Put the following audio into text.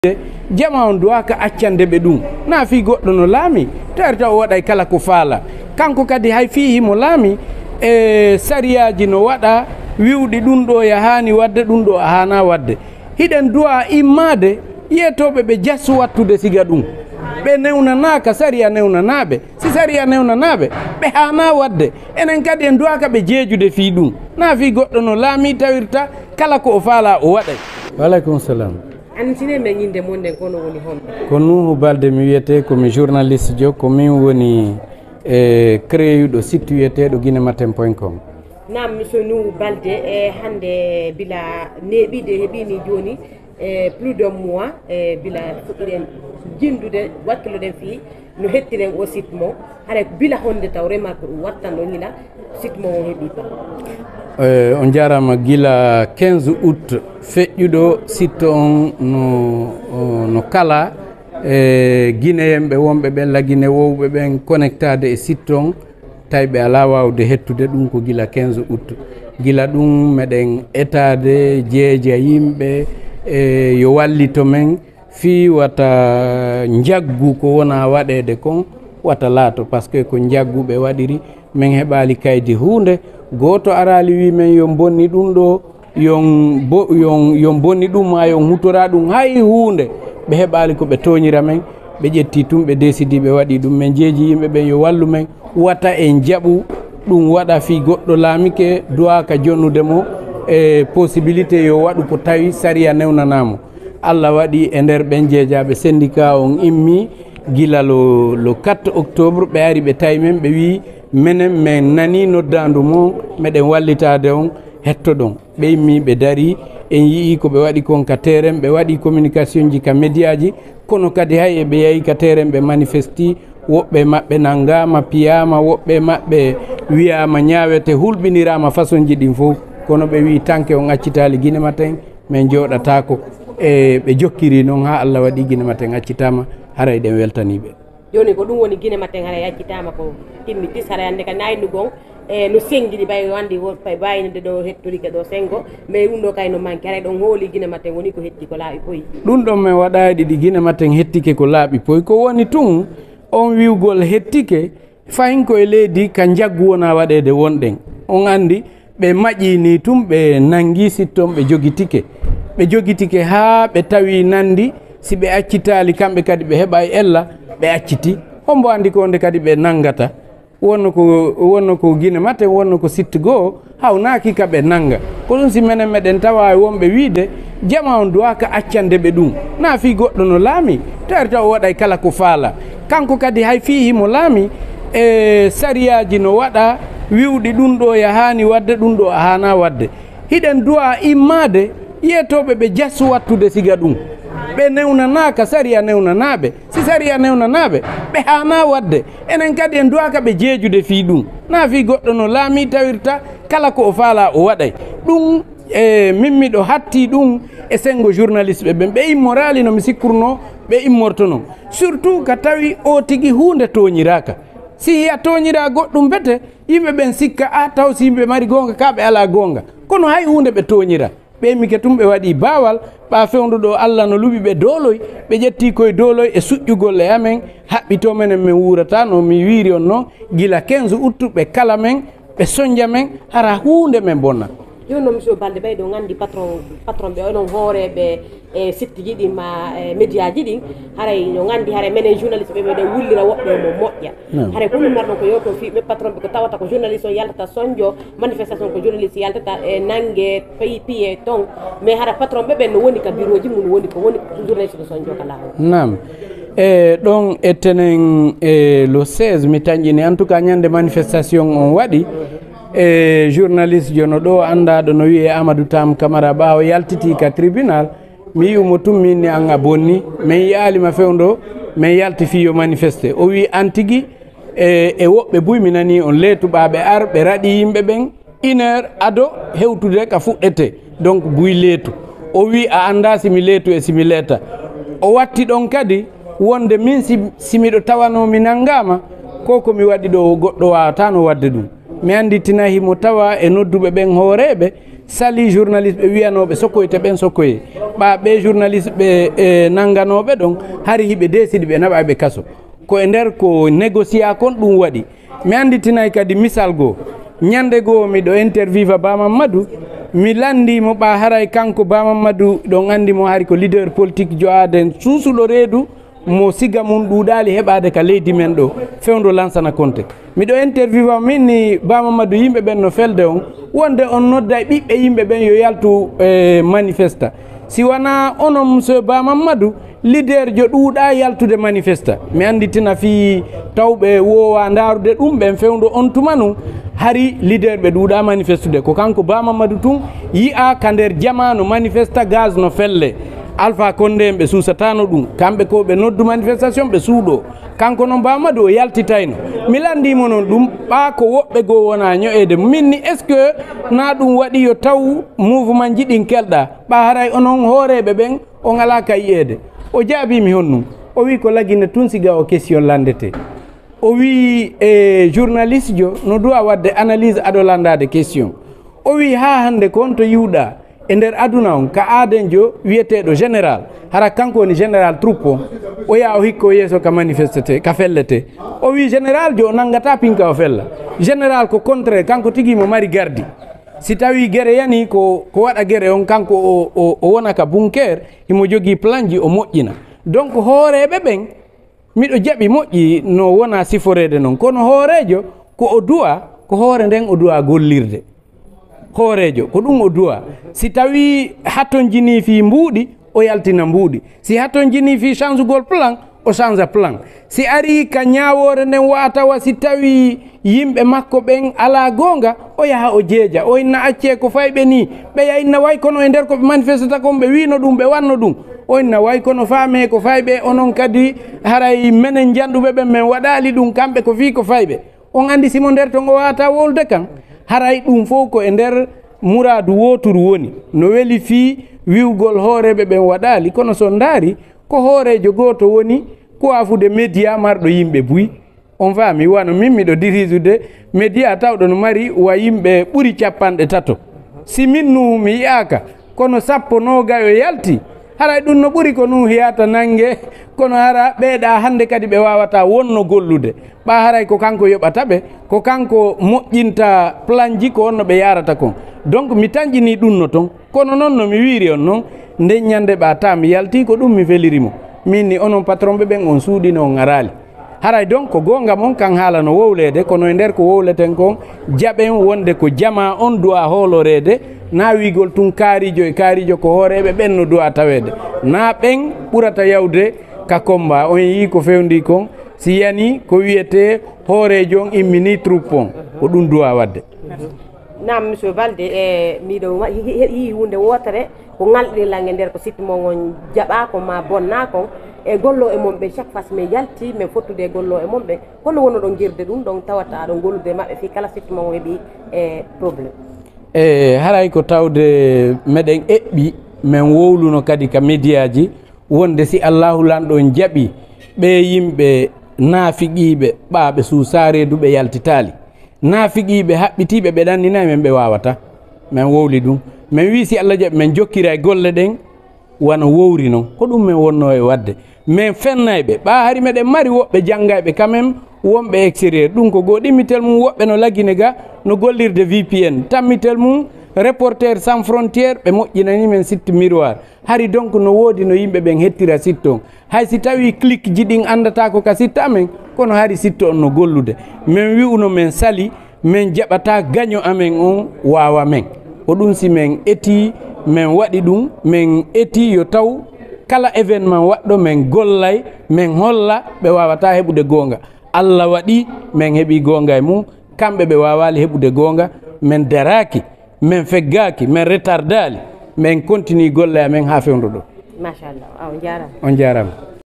jama on duwa ka accande ɓe ɗum na fi goɗɗo no laami tarta o waɗay kala ko faala kanko kadi hay fi himo laami e sariyaji no waɗa wiwɗi ɗum ɗo yahani wadde ɗum ɗo a hana wadde hiɗen duwa immade yiyetoɓe ɓe jassu wattude siga ɗum ɓe newnanaka sariya newnanaɓe si sariya newnanaɓe ɓe hana wadde enen kadi en duwaka ɓe jeejude fi ɗum na fi goɗɗo no laami tawirta kala ko o faala o waɗay. Waleykum salam. Antine men yinde monde kono woni honɓe ko Nuhu Balde mi wiyete komi journaliste jo ko min woni créeuɗo site wiyeteɗo guinematin.com. nam monsieur Nuhu Balde hande bila neɓide heɓini joni plus de mois bila fuɗɗiɗen jindude wakkiloɗen fi no hettiren o site mo haɗa bila honde taw remarque ɗum wattanɗo gila site mo o heeɓi pa on jarama gila 15 août feƴƴuɗo site on no kala guinéen wonɓe ɓen laguine wowɓe ɓen connectade e site on tawi ɓe ala wawde hettude ɗum ko gila 15 août gila ɗum meɗen etade jeeja yimɓe yo wallito men fi wata jaggu ko wona waɗede kon wata laato par ce que ko jagguɓe waɗiri min heɓali kaydi hunde goto arali wi men yo bonni ɗum ɗo yon bonni ɗum ma yon hutora ɗum hay hunde ɓe heɓali ko ɓe toñira men ɓe ƴetti tum ɓe décidi ɓe waɗi ɗum min jeeji yimɓe ɓen yo wallu men wata en jaɓu ɗum waɗa fi goɗɗo laamike duwaka jonnude mo e possibilité yo waɗu ko tawi sariya newnanamo Allah waɗi e nder ɓen jeejaɓe syndicat on immi gila lo 4 octobre ɓe ari ɓe tawi men ɓe wi menen min nani noddandu mon meɗen wallitade on hetto ɗon ɓe immi ɓe dari en yii ko ɓe waɗi kon ka terrain ɓe waɗi communication ji ka média ji kono kadi hay eɓe yeehi ka terrain ɓe manifesti woɓɓe maɓɓe nangama piyama woɓɓe maɓɓe wiyama ñawete hulɓinirama façon ji ɗin fof kono ɓe wi tanke on accitali Guinematin min joɗatako e ɓe jokkiri noon ha Allah waɗi Guinematin accitama haray ɗen weltaniɓe joni ko ɗum woni Guinematin haray accitama ko timmi tis haray hande ka naynu gon no sengiɗi ɓay wandi bayinode ɗo hettorike ɗo sengo mais ɗum ɗo kayno manque haray ɗon hooli Guinematin woni ko hetti ko laaɓi poyi ɗum ɗon min waɗani ɗi Guinematin hettike ko laaɓi poyi ko woni tun on wiwgol hettike fayin koye leydi ka jaggu wona waɗede wonɗen on andi ɓe maƴini tum ɓe nangi sitton ɓe jogitike ha ɓe tawi nandi si ɓe accitali kamɓe kadi ɓe heɓa ella ɓe acciti hombo andi ko nde kadi ɓe nangata wonno ko Guinematin wonno ko site goo hawnaki ka ɓe nanga ko ɗum si menen meɗen tawa wonɓe wiide jama on duwaka accande ɓe ɗum na fi goɗɗo no laami tarta o waɗay kala ko faala kanko kadi hay fi himo laami e sariyaji no waɗa wiwɗi ɗum ɗo yahani wadde ɗum ɗo a hana wadde hiɗen duwa immade yiyetoɓe ɓe jassu wattude siga ɗum ɓe newnanaka sariya newnanaɓe si sariya newnanaɓe ɓe hana wadde enen kadi en duwaka ɓe jeejude fi ɗum na fi goɗɗo no laami tawirta kala ko o faala o waɗay ɗum min miɗo hatti ɗum e sengo journaliste ɓe ɓen ɓe immorali no mi sikkurno ɓe immortono surtout ka tawi o tigui hunde toñiraka si a toñira goɗɗum bete yimɓe ɓen sikka a taw si yimɓe mari gonga ka ɓe ala gonga kono hay hunde ɓe toñira ɓe mike tum ɓe waɗi bawal ɓa fewnuɗo Allah no luɓi ɓe dooloy ɓe ƴetti koye dooloy e suƴƴugol e amen haɓɓito menen min wurata no mi wiiri on noon gila 15 août ɓe kala men ɓe soñdia men hara hunde men bonna joni noon monsieur Balde ɓayɗo gandi patron ɓe onon hooreɓe e site ji ɗin ma média ji ɗin haray no gandi haray menen journaliste ɓe meɗen wullira woɓɓe mo moƴƴa haray ko ɗum marɗon ko yewto fi ɓe patron ɓe ko tawata ko journaliste o yaltata soñdio manifestation ko journaliste yaltata e nangue piye ton mais hara patron ɓe no woni ka bureau ji mum woni ko woni journaliste ko soñdio ka lawol nam e ɗon ettenen le 16 mi tañƴini en tout cas ñande manifestation on waɗi e journaliste jono ɗo andaɗo no wiye Amadou Tam Camara ɓawo yaltiti ka tribunal mi yiwmo tumminni an a bonni min yaalima fewndo min yalti fiyo manifesté o wi an tigui e woɓɓe buy mi nani on leetuɓaɓe ar ɓe raɗi yimɓe ɓen 1 heure ado hewtude ka fuɗɗete donc buy leetu o wi a anda simi leetu e simi leeta o watti ɗon kadi wonde min simiɗo tawano mi nangama ko komi waɗi ɗo goɗɗo wawata no wadde ɗum mi anditina himo tawa e nodduɓe ɓen hooreɓe sali journaliste ɓe wiyanoɓe sokkoyte ɓen sokkoye ɓe journaliste ɓe nangganoɓe ɗon hari hiɓe desidi ɓe naɓaɓe kaso ko e nder ko négocia kon ɗum waɗi mi anditinay kadi misal goo ñande goo miɗo interviva Ba Mamadou mi landimo ɓa haray kanko Ba Mamadou ɗon andimo hari ko leader politique jo'aden suusuɗo reedu mo siga mum ɗuuɗali heɓade ka leydi men ɗo fewdo Lansana Conté miɗo interviewa min ni Ba Mamadou yimɓe ɓen no felde on wonde on nodda e ɓiɓɓe yimɓe ɓen yo yaltu manifesta si wona onon monsieur Ba Mamadou leader jo ɗuuɗa yaltude manifesta mi anditina fi tawɓe wowa darude ɗum ɓen fewdo on tuma num hari leader ɓe ɗuuɗa manifestude ko kanko Ba Mamadou tun yi'a ka nder jamanu manifesta gaz no felle Alpha Condé ɓe suusatano ɗum kamɓe ko ɓe noddu manifestation ɓe suuɗo kanko noon Ba Mamadou o yaltitayno mi landimo noon ɗum ɓa ko woɓɓe goo wona ño'ede minni est ce que na ɗum waɗi yo taw mouvement jiɗin kelɗa ɓa haray onon hooreɓe ɓen on ala ka yiyede o jaabimi honnum o wi ko lagine tun siga o question landete o wi journaliste jo no duwa wadde analyse aɗo landade question o wi ha hande ko on to yiwɗa e nder aduna on ka aaden jo wiyeteɗo général hara kanko woni général troupe o yaa o hikka o yeeso ka manifestete ka fellete o wi général jo o nangata pinka o fella général ko contraire kanko tigi mo mari gardi si tawi guere yani ko waɗa guere on kanko o wona ka bunker himo jogui plan ji o moƴƴina donc hooreɓe ɓen miɗo jaɓi moƴƴi no wona siforede noon kono hoorejo ko o duwa ko hoore nden o duwa gollirde hoorejo ko ɗum o duwa si tawi hatton jini fi mbuuɗi o yaltina mbuuɗi si hatton jini fi change gol plan o change plan si ari ka ñawore nden watawa si tawi yimɓe makko ɓen ala gonga o yaha o jeeja o inna acce ko fayɓe ni ɓeya inna way kono e nder koɓe manifestata kon ɓe wino ɗum ɓe wanno ɗum o inna way kono faame ko fayɓe onon kadi haray menen janɗuɓe ɓen min waɗali ɗum kamɓe ko fi ko fayɓe on andi simo nder ton o wata wolde kan haray ɗum fof ko e nder mouradu woturu woni no weli fi wiwgol hooreɓe ɓen waɗali kono so daari ko hoorejo goto woni ko afude média marɗo yimɓe buy on faami wano min miɗo dirisude média tawɗo no mari wa yimɓe ɓuuri 30 si min nu mi yiyaka kono 19 yalti haray ɗum no ɓuuri ko nu hiyata nangue kono hara ɓeeɗa hande kadi ɓe wawata wonno gollude ɓa haray ko kanko yoɓataɓe ko kanko moƴƴinta plan ji ko onno ɓe yarata kon donc mi tañƴini ɗum no toon kono noon no mi wiiri on noon nden ñande ɓa ta mi yalti ko ɗum mi felirimo min ni onon patron ɓe ɓen on suuɗino on arali haray donc ko gonga mon kan haala no wowlede kono e nder ko wowleten kon jaɓen wonde ko jama on duwa hoolorede na wigol tun kaarijo e kaarijo ko hooreɓe ɓen no duwa tawede na ɓen ɓurata yawde ka combat on yi ko fewndi kon si yani ko wiyete hoorejo on immini troupe on ko ɗum duwa wadde nam monsieur Balde miɗo yi hunde wotere ko ngalɗi langue nder ko sitti mon on jaɓa ko ma bonna kon e gollo e mon ɓe chaque fois mi yalti min fottude gollo e mon ɓe hono wono ɗon girde ɗum ɗon tawata aɗon gollude maɓɓe fi kala sitti mon heeɓi e probléme haray ko tawde meɗen eɓɓi min wowluno kadi ka média ji wonde si allahu lanɗo jaaɓi ɓe yimɓe naafiqiɓe ɓaɓe suusareduɓe yaltitali naafiqiɓe haɓɓitiɓe ɓe ɗanninayi men ɓe wawata min wowli ɗum min wi si Allah jaaɓi min jokkira e golle ɗen wona wowri noon ko ɗum min wonno e wadde min fennayɓe ɓa hari meɗen mari woɓɓe janggayɓe quand même wonɓe extérieur ɗum ko goo ɗimmitel mum woɓɓe no laggine ga no gollirde VPN tammitel mum reporter sans frontiére ɓe moƴƴinani men site miroir hari donc no woodi no yimɓe ɓen hettira site on hay si tawi clique ji ɗin andata ko ka site amen kono hari site on no gollude min wi'uno min sali min jaɓata gaño amen on wawa men ko ɗum si min eti min waɗi ɗum min eti yo taw kala événement waɗɗo min gollay min holla ɓe wawata heɓude gonga Allah waɗi min heeɓi gonga e mum kamɓe ɓe wawali heɓude gonga min daraki min feggaki min retardali min continue golle amen ha fewndo ɗo machallah on jarama on jarama